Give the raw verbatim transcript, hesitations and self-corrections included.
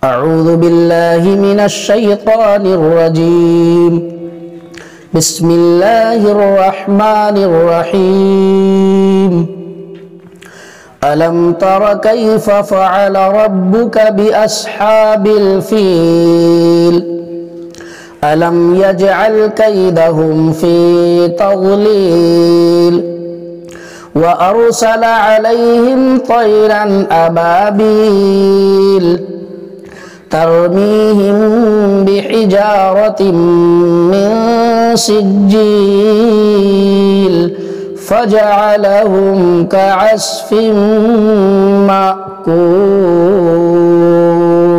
अऊज़ु बिल्लाहि मिनश शैतानिर रजीम। बिस्मिल्लाहिर रहमानिर रहीम। अलम तर कैफ़ फ़अल रब्बुक बिअस्हाबिल फ़ील अलम यजअल कैदहुम फ़ी तग़लील व अरसल अलैहिम तैरन अबाबील तरमीहिम बिहिजारतिम मिन सिज्जील फजअलहुम कअस्फिन माकूल।